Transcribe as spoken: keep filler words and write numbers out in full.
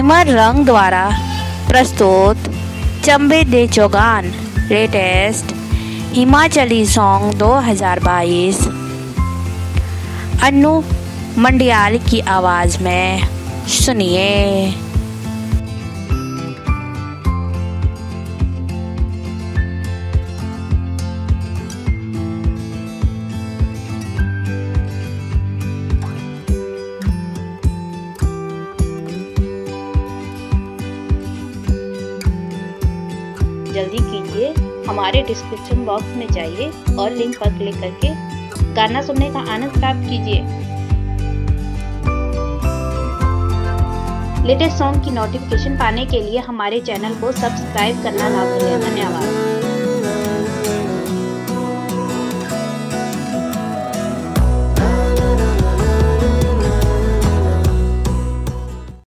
सिमर रंग द्वारा प्रस्तुत चंबे दे चौगान लेटेस्ट हिमाचली सॉन्ग दो हज़ार बाईस अन्नू मंडियाल की आवाज़ में सुनिए। जल्दी कीजिए, हमारे डिस्क्रिप्शन बॉक्स में जाइए और लिंक पर क्लिक करके गाना सुनने का आनंद प्राप्त कीजिए। लेटेस्ट सॉन्ग की नोटिफिकेशन पाने के लिए हमारे चैनल को सब्सक्राइब करना ना भूलें। धन्यवाद।